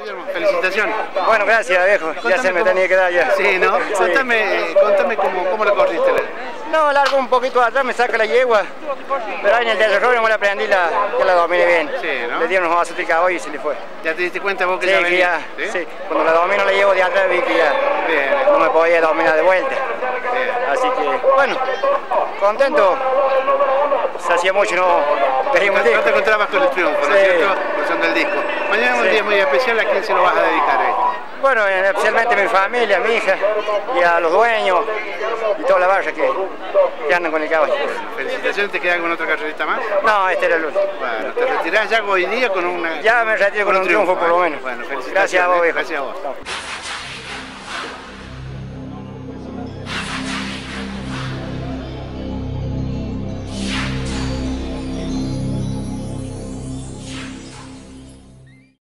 Guillermo, felicitaciones. Bueno, gracias, viejo. Ya se me tenía que dar ya. Sí, ¿no? Sí. Contame cómo lo corriste. No, largo un poquito atrás, me saca la yegua. Pero ahí en el desarrollo no me la aprendí, ya la dominé bien. Sí, ¿no? Le dieron unos vasos de cabo y se le fue. ¿Ya te diste cuenta vos que Sí, ya que venía? ya, sí. Cuando la domino la llevo de atrás vi que ya no me podía dominar de vuelta. Así que, bueno, contento. Se hacía mucho, no veíamos el disco. No te encontrabas con el triunfo, ¿no es cierto? Usando el disco. Mañana es un día muy especial, ¿a quién se lo vas a dedicar esto? Bueno, especialmente a mi familia, a mi hija y a los dueños y toda la barra que andan con el caballo. Felicitaciones, ¿te queda alguna otra carrerita más? No, este era el último. Bueno, ¿te retirás ya hoy día con una... Ya me retiro con un triunfo por lo menos. Bueno, felicitaciones. Gracias a vos, viejo. Gracias a vos.